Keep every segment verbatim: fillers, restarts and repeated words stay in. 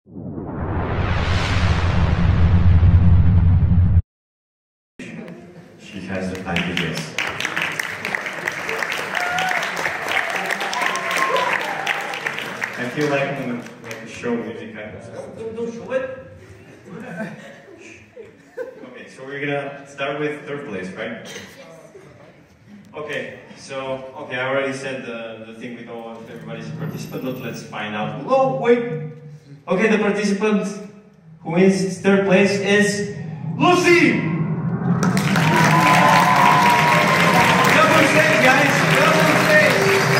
She has the packages. I feel like I'm gonna like a show music. Don't, don't show it. Okay, so we're gonna start with third place, right? Okay, so okay, I already said the, the thing with all of everybody's a participant. Look, let's find out. Oh wait. Okay, the participant who wins third place is Lucy. Double stage, guys. Double stage.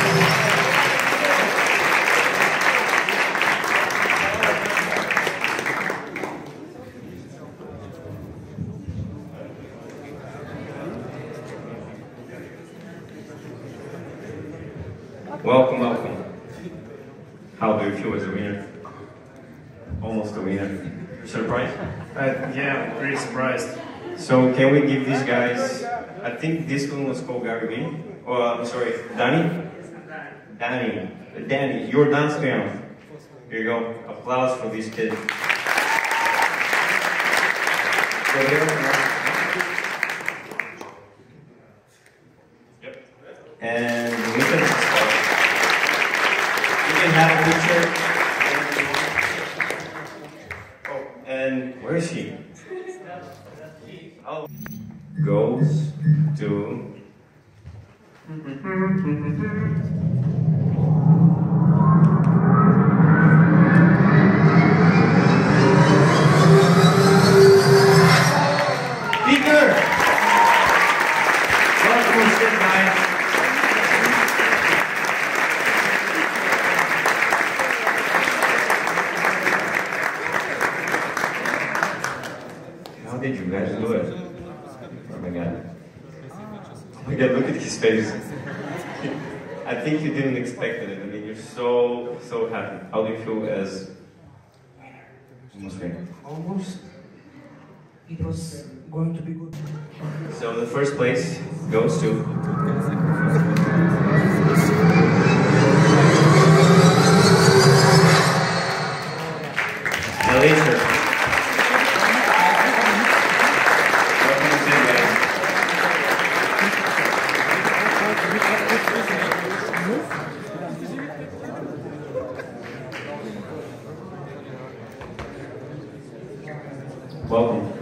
Welcome, welcome. How do you feel as a winner? Almost a winner. Surprised? Uh, yeah, I'm pretty surprised. So can we give these guys, I think this one was called Gary Vee. Oh, I'm sorry, Danny? Danny. Danny, your dance piano. Here you go. Applause for this kid. Go here. Yep. And we can start. You can have a picture. Oh, and where is she? Oh. Goes to Peter. Welcome, sit by. How did you guys do it? Oh my god. Oh my god, look at his face. I think you didn't expect it. I mean, you're so, so happy. How do you feel as almost winner? Almost. It was going to be good. So the first place goes to Malaysia. Welcome.